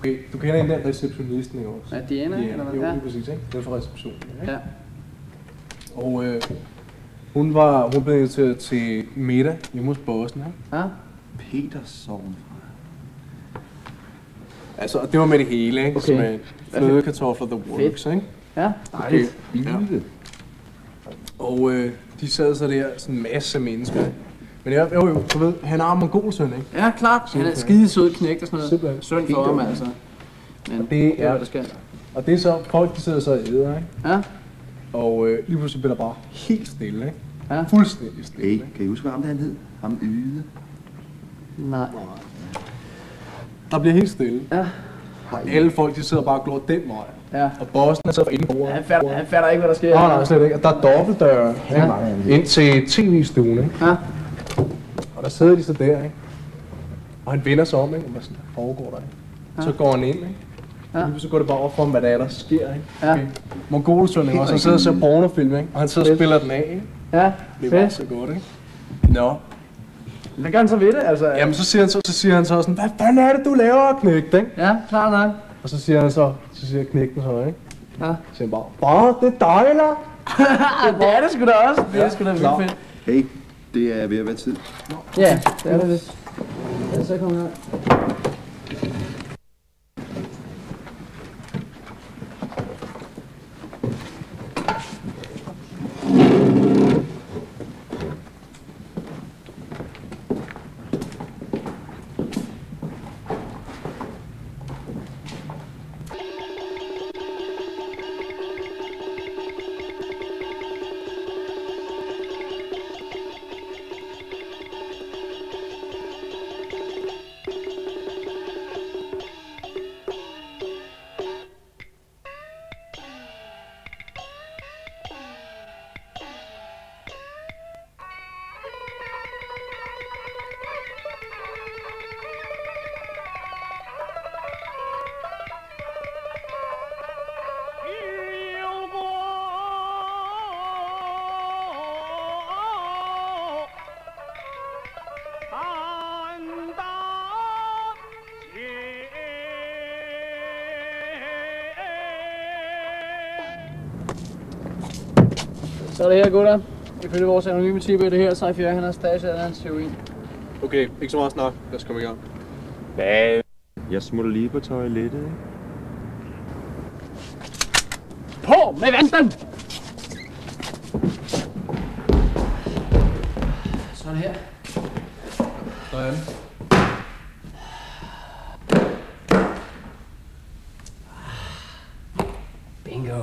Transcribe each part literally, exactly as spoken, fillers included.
Okay, du kender en der receptionisten, ikke også? Ja, Diana, Diana eller hvad? jo, Ja. lige præcis, ikke? Det er fra receptionen, ikke? Ja. Og øh, hun var, hun blev inviteret til middag hjemme hos bossen, ikke? Ja. Petersson. Altså, det var med det hele, ikke? Okay. Med fløde, kartofler, the works, ikke? Ja. Okay. Ja. Og øh, de sad så der, sådan en masse mennesker, ikke? Men jeg, jo, jo, du ved, han er mongolsøn, ikke? Ja, klart. Han er skide sød knægt og sådan noget. Simpelthen. Synd for ham, altså. Men det det er, er, hvad der skal. og det er så, folk de sidder så og æder, ikke? Ja. Og øh, lige pludselig bliver der bare helt stille, ikke? Ja. Fuldstændig stille, Hey, ikke? kan I huske, hvad ham der han hed? Ham Yde. Nej. Der bliver helt stille. Ja. Alle folk, de sidder bare og glor den vej. Ja. Og bossen er så for inde på bordet. Han fatter, han fatter ikke, hvad der sker. Nej, nej, slet ikke. Og der er dobbeltdøre ja. ind til tv-stuen, ikke? Ja. Og der sidder de så der, ikke? Og han vender sig om, ikke? Og hvad sådan, der foregår der, ikke? Ja. Så går han ind, ikke? Ja. Og så går det bare op for ham, hvad der er, der sker, ikke? Ja. Okay. Mongolsøn, ikke? Og så sidder og ser pornofilm, ikke? Og han sidder og spiller den af, ikke? Ja. Det var så godt, ikke? Nå. Hvad gør han så ved det, altså? Jamen, så siger han så, så, siger han så sådan, hvad fanden er det, du laver, knægt, ikke? Ja, klart nok. Og så siger han så, så siger knægten så, ikke? Ja. Så siger han bare, bare, det er dig, eller? Det er det sgu da også. Det er sgu da vildt fedt. Hey, det er ved at være tid. Ja, det er det vist. Ja, så kommer her. Så er det her, gutter. Ifølge vores anonyme type er det her, så fjerde han har stage af hans heroin. Okay, ikke så meget snak. Lad os komme i gang. Hvad? Jeg smutter lige på toilettet, ikke? På med vanten! Så er det her. Sådan. Bingo.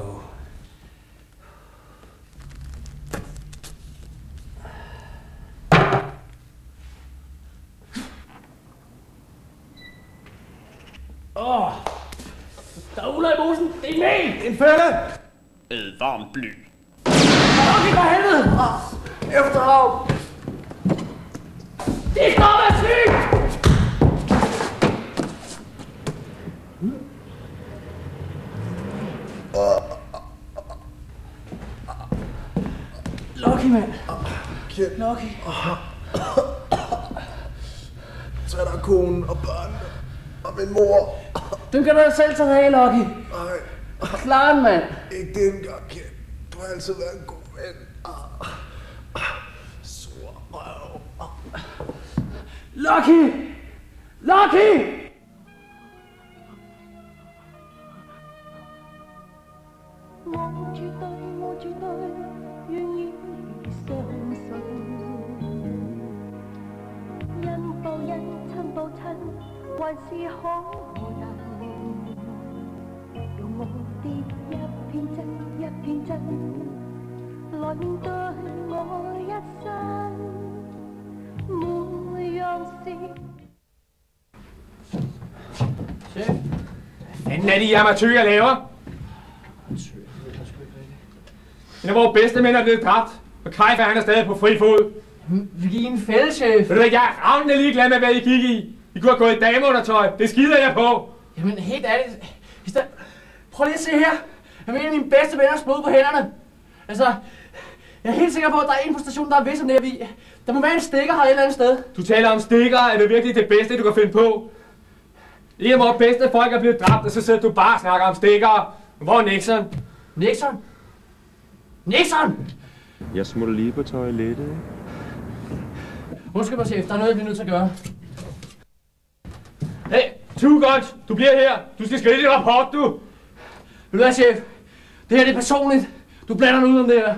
Åh! Oh, der er uler i mosen! Det er med! En fælde! Æd varmt bly. Okay, for helvede! Oh, efterhav! Det skal være sygt! Lucky, mand. Lucky. Så er der konen og børnene og min mor. Du kan da selv tage af, Lucky. Nej, Klart, mand. ikke det engang, Kjeld. Du har altid været en god ven. Sur røv. Lucky! Lucky! Hvad er de amatører laver? En af vores bedste mænd er blevet dræbt, og Kajfer han er stadig på fri fod. Vi gik i en fælde, chef. Ved du hvad, jeg er ravnende ligeglad med, hvad I gik i. I kunne have gået i dameundertøj. Det skider jeg på. Jamen, helt ærligt. Hvis der... Prøv lige at se her. Jeg er en af mine bedste venner blod på hænderne. Altså, jeg er helt sikker på, at der er en på stationen, der er ved som det, vi... Der må være en stikker her et eller andet sted. Du taler om stikker. Er det virkelig det bedste, du kan finde på? En af vores bedste folk er blevet dræbt, og så sidder du bare og snakker om stikkere. Hvor er Nixon? Nixon? Nixon! Jeg smutter lige på toilettet, ikke? Undskyld mig, chef. Der er noget, jeg bliver nødt til at gøre. Hey, Two Guns, du bliver her. Du skal skrive din rapport, du. Ved du hvad, chef? Det her det er personligt. Du blander dig ud om det her.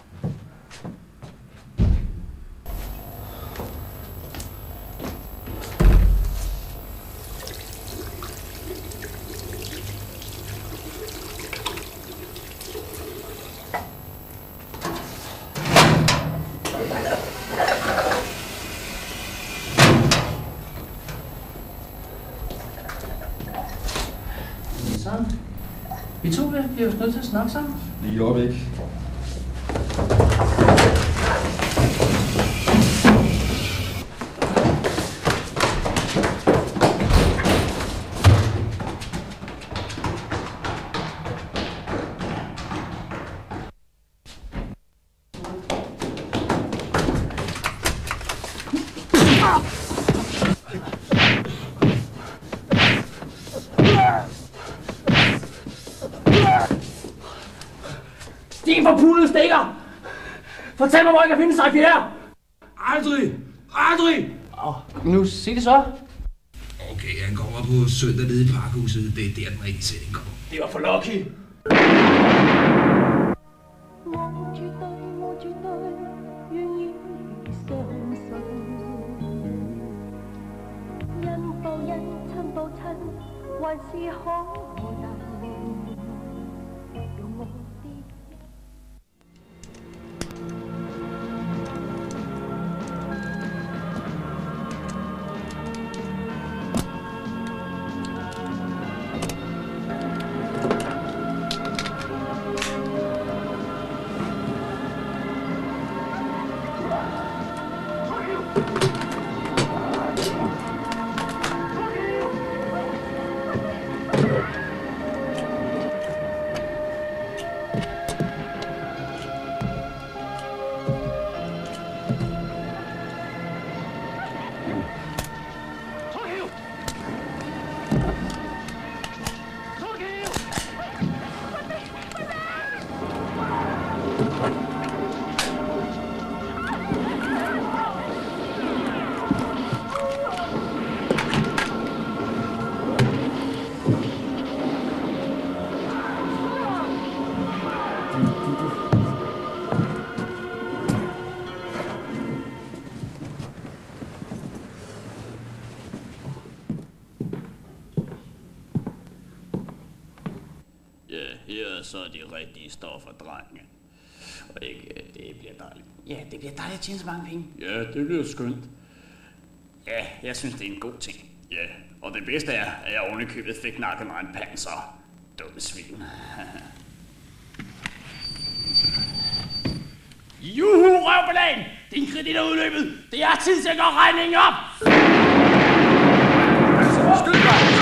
Vi to bliver jo nødt til at snakke sammen. Lige op, ikke? Din forpulede stikker! Fortæl mig, hvor jeg kan finde sig, Pierre! Aldrig! Aldrig! Åh, nu sig det så. Okay, han kommer på søndag nede i parkhuset. Det er der, den rigtige sætning kommer. Det var for lucky. Her er så de rigtige stoffer, drenge. Og ikke, det bliver dejligt. Ja, det bliver dejligt at tjene så mange penge. Ja, det bliver skønt. Ja, jeg synes, det er en god ting. Ja, og det bedste er, at jeg ovenikøbet fik nakket mig en panser. Dumme svin. Juhu, røvbelæn! Din kredit er udløbet. Det er tid til at gøre regningen op! Skyd dig!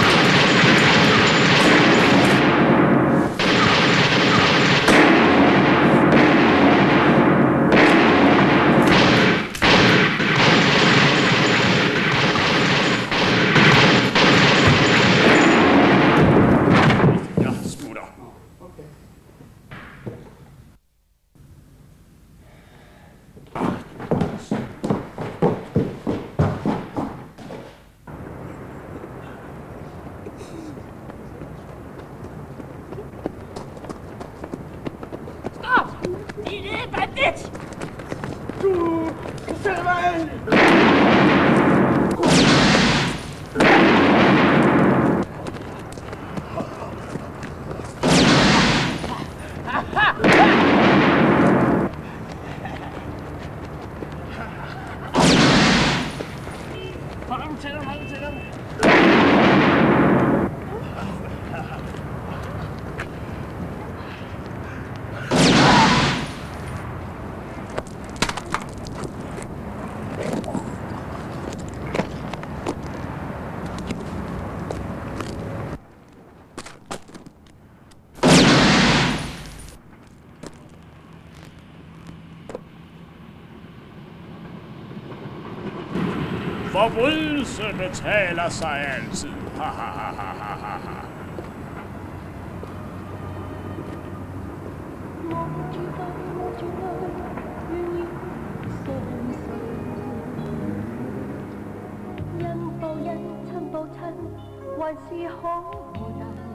Forbrydelse betaler sig altid. 哈哈哈哈哈哈哈！ 望住佢，望住佢，願意相信。因報恩，親報親，還是可能。